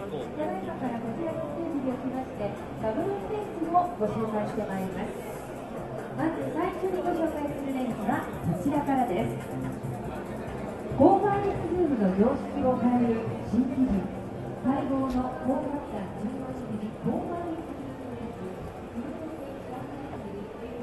ただいまからこちらのステージにおきまして、ダブルステージをご紹介してまいります。まず最初にご紹介するレンズはこちらからです。コーバーレスズームの常識を変える新機軸